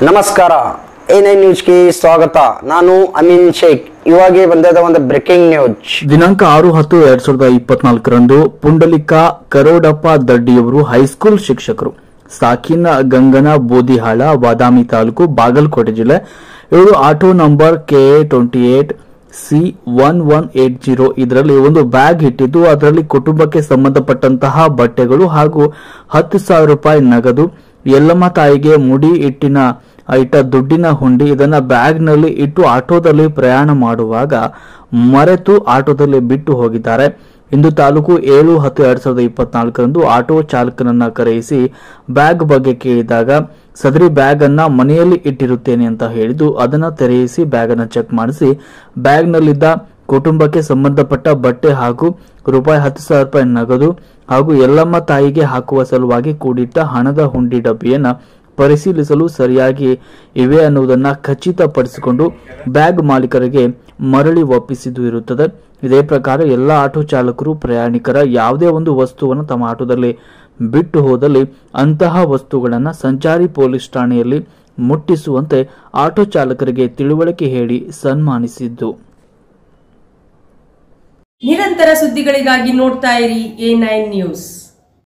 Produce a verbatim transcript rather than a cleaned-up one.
ನಮಸ್ಕಾರ, A nine ನ್ಯೂಸ್ಗೆ ಸ್ವಾಗತ. ನಾನು ಅಮೀನ್ ಶೇಖ್. ಇವಾಗೆ ಬಂದದ ಒಂದು ಬ್ರೇಕಿಂಗ್ ನ್ಯೂಸ್. ದಿನಾಂಕ ಆರು ಹತ್ತು ಎರಡ್ ಸಾವಿರದ ಇಪ್ಪತ್ನಾಲ್ಕರಂದು ಪುಂಡಲಿಕ ಕರೋಡಪ್ಪ ದಡ್ಡಿಯವರು ಹೈಸ್ಕೂಲ್ ಶಿಕ್ಷಕರು, ಸಾಕಿನ ಗಂಗನ ಬೋದಿಹಾಳ, ಬಾದಾಮಿ ತಾಲೂಕು, ಬಾಗಲಕೋಟೆ ಜಿಲ್ಲೆ. ಇವರು auto number K A twenty eight C one one eight zero ಇದರಲ್ಲಿ ಒಂದು ಬ್ಯಾಗ್ ಇಟ್ಟಿದ್ದು, ಅದರಲ್ಲಿ ಕುಟುಂಬಕ್ಕೆ ಸಂಬಂಧಪಟ್ಟಂತಹ ಬಟ್ಟೆಗಳು ಹಾಗೂ ಹತ್ತು ಸಾವಿರ ರೂಪಾಯಿ ನಗದು, ಯಲ್ಲಮ್ಮ ತಾಯಿಗೆ ಮುಡಿ ಇಟ್ಟಿನ ಇಟ್ಟ ದುಡ್ಡಿನ ಹುಂಡಿ ಇದನ್ನ ಬ್ಯಾಗ್ನಲ್ಲಿ ಇಟ್ಟು ಆಟೋದಲ್ಲಿ ಪ್ರಯಾಣ ಮಾಡುವಾಗ ಮರೆತು ಆಟೋದಲ್ಲಿ ಬಿಟ್ಟು ಹೋಗಿದ್ದಾರೆ. ಇಂದು ತಾಲೂಕು ಏಳು ಹತ್ತು ಎರಡ್ ಸಾವಿರದ ಇಪ್ಪತ್ನಾಲ್ಕರಂದು ಆಟೋ ಚಾಲಕನನ್ನ ಕರೆಯಿಸಿ ಬ್ಯಾಗ್ ಬಗ್ಗೆ ಕೇಳಿದಾಗ ಸದರಿ ಬ್ಯಾಗ್ ಅನ್ನ ಮನೆಯಲ್ಲಿ ಇಟ್ಟಿರುತ್ತೇನೆ ಅಂತ ಹೇಳಿದ್ದು, ಅದನ್ನ ತೆರೆಯಿಸಿ ಬ್ಯಾಗ್ ಅನ್ನ ಚೆಕ್ ಮಾಡಿಸಿ ಬ್ಯಾಗ್ನಲ್ಲಿದ್ದ ಕುಟುಂಬಕ್ಕೆ ಸಂಬಂಧಪಟ್ಟ ಬಟ್ಟೆ ಹಾಗೂ ರೂಪಾಯಿ ಹತ್ತು ಸಾವಿರ ರೂಪಾಯಿ ನಗದು ಹಾಗೂ ಯಲ್ಲಮ್ಮ ತಾಯಿಗೆ ಹಾಕುವ ಸಲುವಾಗಿ ಕೂಡಿಟ್ಟ ಹಣದ ಹುಂಡಿ ಡಬ್ಬಿಯನ್ನ ಪರಿಶೀಲಿಸಲು ಸರಿಯಾಗಿ ಇವೆ ಅನ್ನುವುದನ್ನು ಖಚಿತಪಡಿಸಿಕೊಂಡು ಬ್ಯಾಗ್ ಮಾಲೀಕರಿಗೆ ಮರಳಿ ಒಪ್ಪಿಸಿದ್ದು ಇರುತ್ತದೆ. ಇದೇ ಪ್ರಕಾರ ಎಲ್ಲ ಆಟೋ ಚಾಲಕರು ಪ್ರಯಾಣಿಕರ ಯಾವುದೇ ಒಂದು ವಸ್ತುವನ್ನು ತಮ್ಮ ಆಟೋದಲ್ಲಿ ಬಿಟ್ಟು ಹೋದಲ್ಲಿ ಅಂತಹ ವಸ್ತುಗಳನ್ನು ಸಂಚಾರಿ ಪೊಲೀಸ್ ಠಾಣೆಯಲ್ಲಿ ಮುಟ್ಟಿಸುವಂತೆ ಆಟೋ ಚಾಲಕರಿಗೆ ತಿಳುವಳಿಕೆ ಹೇಳಿ ಸನ್ಮಾನಿಸಿದ್ದು. ನಿರಂತರ ಸುದ್ದಿಗಳಿಗಾಗಿ ನೋಡ್ತಾ ಇರಿ ಎ ನೈನ್ ನ್ಯೂಸ್.